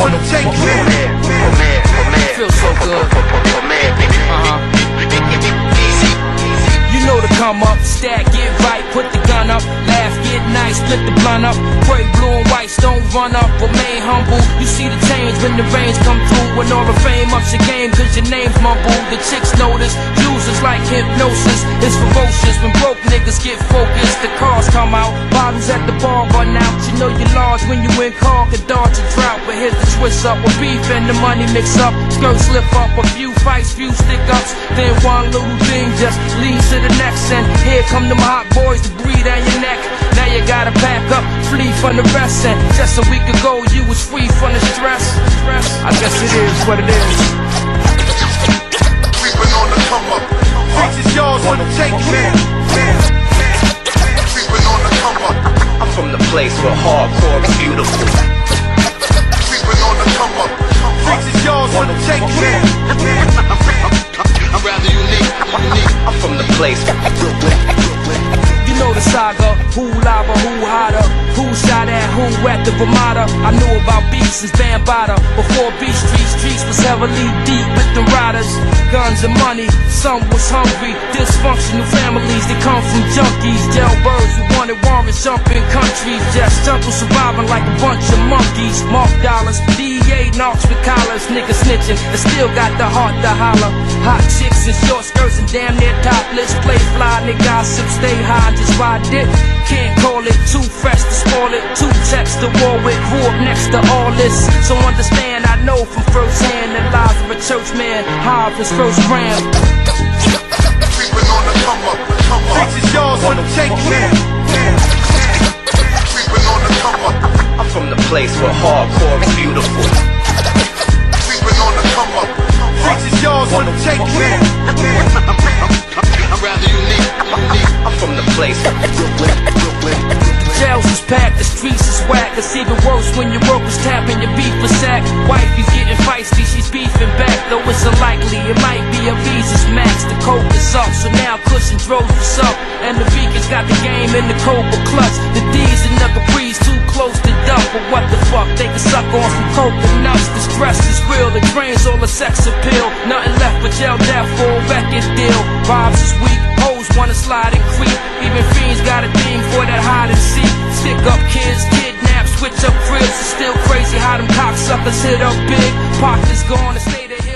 wanna take it. Feels so good. You know to come up, stack, get right, put the gun up, laugh, get nice, split the blunt up, pray blue and whites don't run up, remain humble. You see the change when the rains come through, when all the fame ups your game, cause your name's mumbled. The chicks notice, users like hypnosis, it's ferocious when broke niggas get focused. The cars come out, bottles at the bar run out. You know you're large when you in car, can dodge a drought. But here's the twist up, with beef and the money mix up, skirts slip up, a few fights, few stick ups, then one little thing just leads to the next. And here come them hot boys to breathe down your neck. Now you gotta pack up, flee from the rest. And just a week ago you was free from the stress. I guess it is what it is. Creeping on the come up, fix is yours, wanna take it. Creeping on the come up, I'm from the place where hardcore is beautiful. creeping on the come up, fix is yours, wanna take it. I'm rather unique. I'm from the place where You know the saga, who lava, who hotter, who shot at who at the Ramada. I knew about beats since Bambada, before Beach Streets was heavily deep with the riders. Guns and money, some was hungry, dysfunctional families that come from junkies. Jailbirds who wanted warrants, jumping countries, just jungle surviving like a bunch of monkeys. Mark dollars, DEA knocks with collars, niggas snitching, and still got the heart to holler. Hot chicks in short skirts and damn near topless, play fly, nigga gossip, stay high, just ride it. Can't call it too fresh to spoil it. Two texts to war with, grew up next to all this. So understand, I know from first hand the lives of a church man, high of his first gram. Creeping on the come up, fix is yours, wanna take it. Creeping on the come up, I'm from the place where hardcore is beautiful. creeping on the come up, fix is yours, wanna take it. I'm rather unique. I'm from the place where Jails is packed, the streets is whack. It's even worse when your workers tapping your beef for sack. Wifey's getting feisty, she's beefing back. Though it's unlikely, it might be a Visa's max. The coke is up, so now Cushion drove us up. And the Vegans got the game in the Cobra clutch. The D's and the Capris too close to dump. But what the fuck, they can suck on some coconuts. The stress is real, it drains all the sex appeal. Nothing left but jail death for a record deal. Vibes is weak, hoes wanna slide and creep. Even fiends got a thing for that hide and seek. Stick up kids, kidnap, switch up cribs. It's still crazy how them cocksuckers hit up big. Pockets gone and stay there.